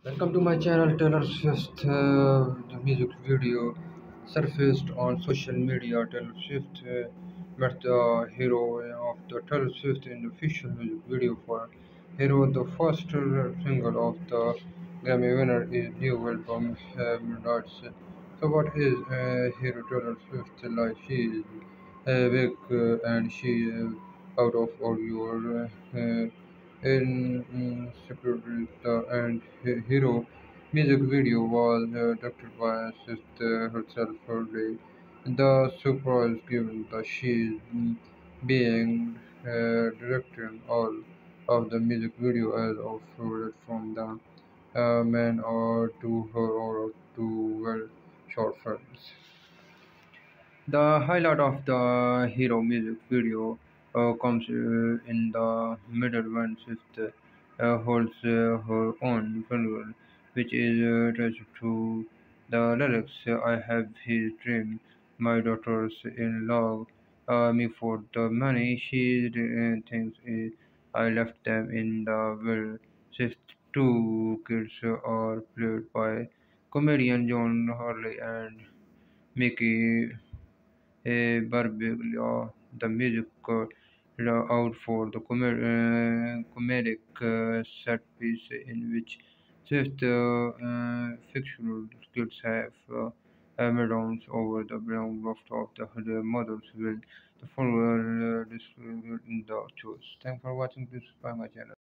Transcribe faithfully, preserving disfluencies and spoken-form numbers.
Welcome to my channel. Taylor Swift. Uh, the music video surfaced on social media. Taylor Swift uh, met the hero of the Taylor Swift in the official music video for Hero. The first uh, single of the Grammy winner is new album uh, Midnights. So what is uh, Hero Taylor Swift like? She is uh, big uh, and she is out of all your uh, uh, in mm, Secretary and He- Hero music video was uh, directed by sister herself early. The surprise given that she is mm, being uh, directing all of the music video as of from the uh, man or to her or to well short films. The highlight of the hero music video uh, comes uh, in the middle when Swift uh, holds uh, her own funeral, which is uh, attached to the lyrics. I have his dream, my daughters in love uh, me for the money she uh, thinks uh, I left them in the will. Swift's two kids are played by comedian John Hurley and Mickey a Barbiglia. The music uh, out for the comed- uh, comedic uh, set piece in which Swift uh, uh, fictional skills have uh, uh, meltdowns over the brown rooftop. The, the models will the follower uh, in the choice. Thanks for watching this by my channel.